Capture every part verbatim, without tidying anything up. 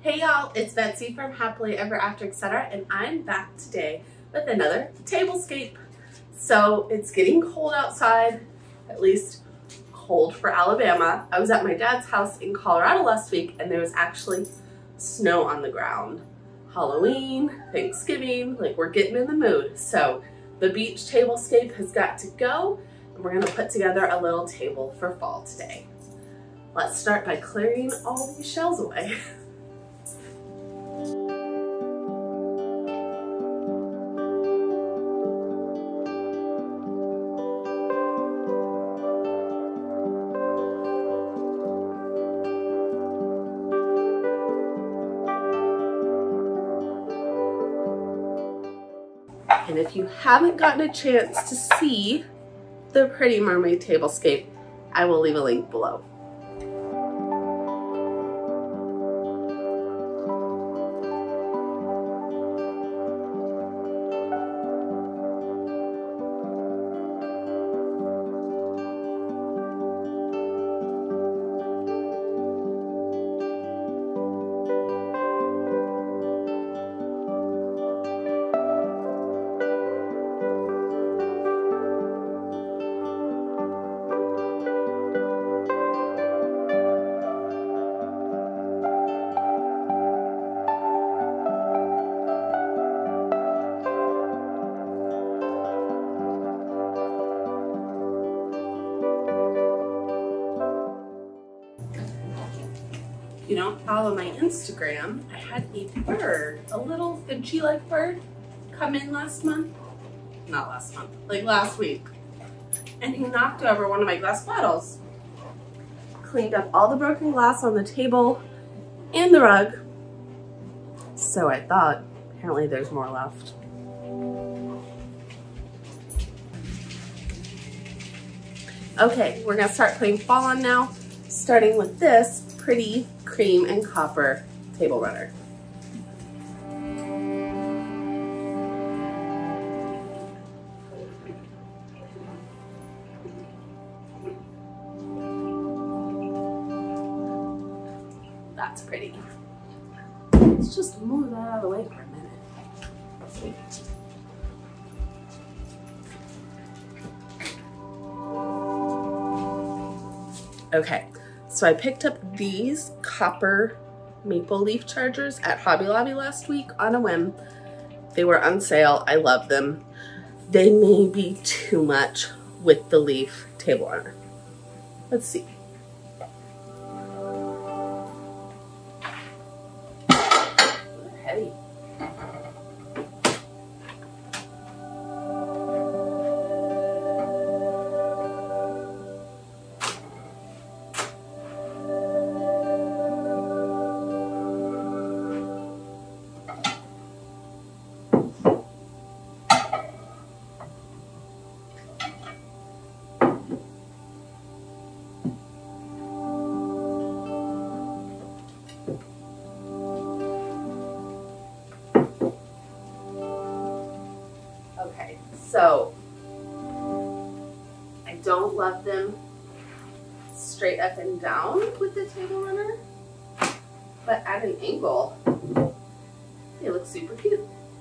Hey y'all, it's Betsy from Happily Ever After Etc. and I'm back today with another tablescape. So it's getting cold outside, at least cold for Alabama. I was at my dad's house in Colorado last week and there was actually snow on the ground. Halloween, Thanksgiving, like we're getting in the mood. So the beach tablescape has got to go and we're gonna put together a little table for fall today. Let's start by clearing all these shells away. And if you haven't gotten a chance to see the Pretty Mermaid tablescape, I will leave a link below. You don't follow my Instagram, I had a bird, a little Finchy-like bird, come in last month. Not last month, like last week. And he knocked over one of my glass bottles. Cleaned up all the broken glass on the table and the rug. So I thought, apparently there's more left. Okay, we're gonna start putting fall on now, starting with this pretty cream and copper table runner. That's pretty. Let's just move that out of the way for a minute. Okay. So I picked up these copper maple leaf chargers at Hobby Lobby last week on a whim. They were on sale. I love them. They may be too much with the leaf table runner. Let's see. They're heavy. Okay, so I don't love them straight up and down with the table runner, but at an angle, they look super cute.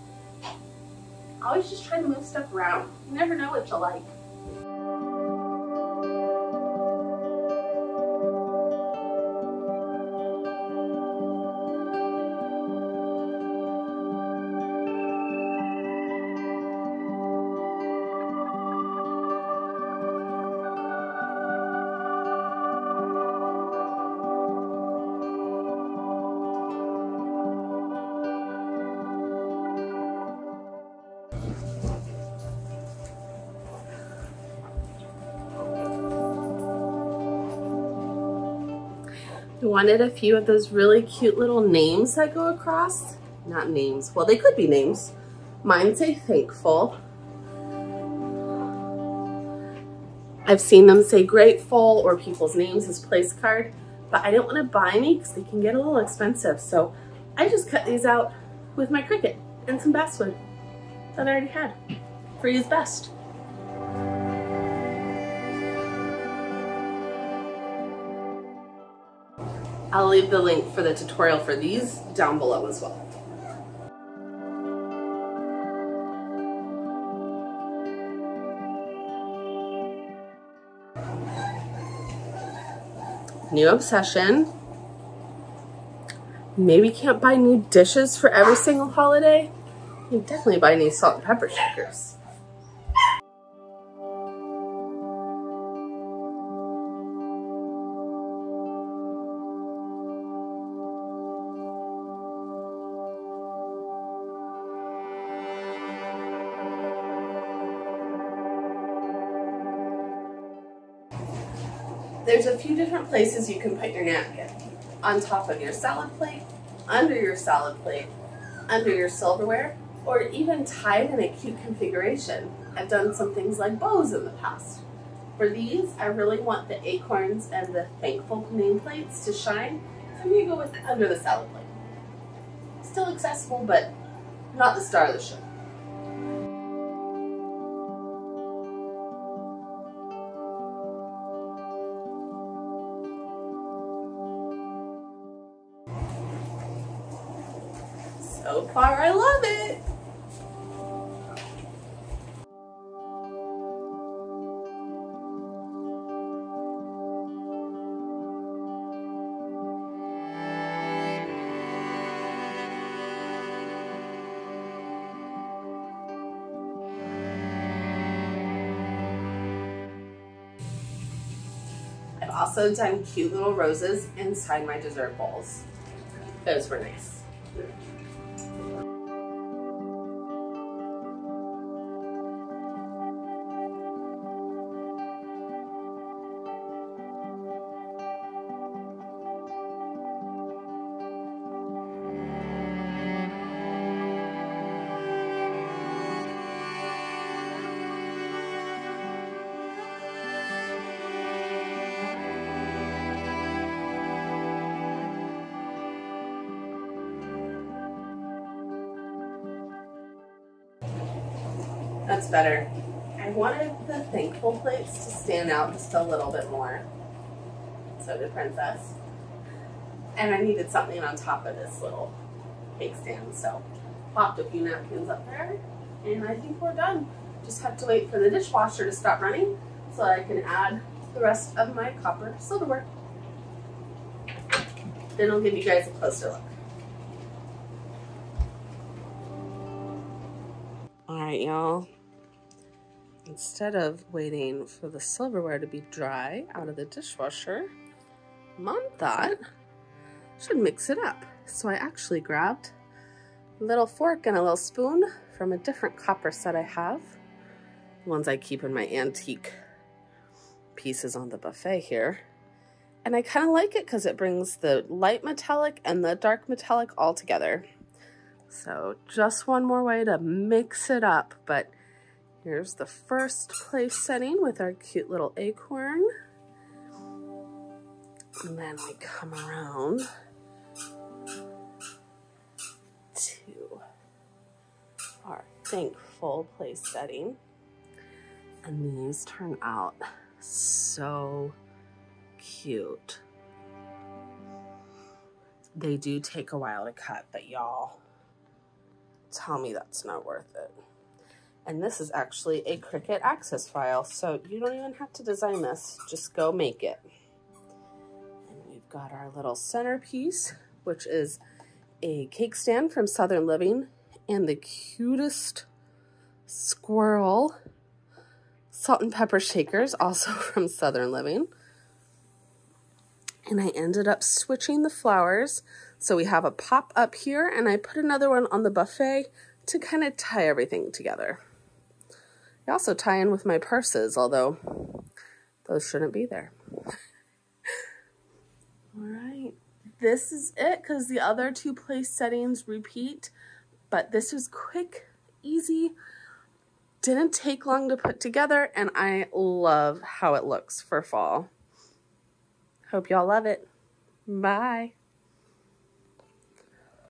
I always just try to move stuff around. You never know what you'll like. I wanted a few of those really cute little names that go across. Not names, well they could be names. Mine say thankful. I've seen them say grateful or people's names as place card, but I didn't want to buy any because they can get a little expensive. So I just cut these out with my Cricut and some basswood that I already had. Free is best. I'll leave the link for the tutorial for these down below as well. New obsession. Maybe can't buy new dishes for every single holiday. You can definitely buy new salt and pepper shakers. There's a few different places you can put your napkin. On top of your salad plate, under your salad plate, under your silverware, or even tied in a cute configuration. I've done some things like bows in the past. For these, I really want the acorns and the thankful nameplates to shine, so I'm going to go with under the salad plate. Still accessible, but not the star of the show. So far, I love it. I've also done cute little roses inside my dessert bowls. Those were nice. That's better. I wanted the thankful plates to stand out just a little bit more. So did Princess. And I needed something on top of this little cake stand, so popped a few napkins up there, and I think we're done. Just have to wait for the dishwasher to stop running so I can add the rest of my copper silverware. Then I'll give you guys a closer look. Alright, y'all. Instead of waiting for the silverware to be dry out of the dishwasher, Mom thought I should mix it up. So I actually grabbed a little fork and a little spoon from a different copper set I have. The ones I keep in my antique pieces on the buffet here. And I kind of like it because it brings the light metallic and the dark metallic all together. So just one more way to mix it up, but here's the first place setting with our cute little acorn. And then we come around to our thankful place setting. And these turn out so cute. They do take a while to cut, but y'all, tell me that's not worth it. And this is actually a Cricut Access file, so you don't even have to design this, just go make it. And we've got our little centerpiece, which is a cake stand from Southern Living, and the cutest squirrel salt and pepper shakers, also from Southern Living. And I ended up switching the flowers. So we have a pop up here, and I put another one on the buffet to kind of tie everything together. I also tie in with my purses, although those shouldn't be there. All right, this is it because the other two place settings repeat, but this was quick, easy, didn't take long to put together, and I love how it looks for fall. Hope y'all love it. Bye.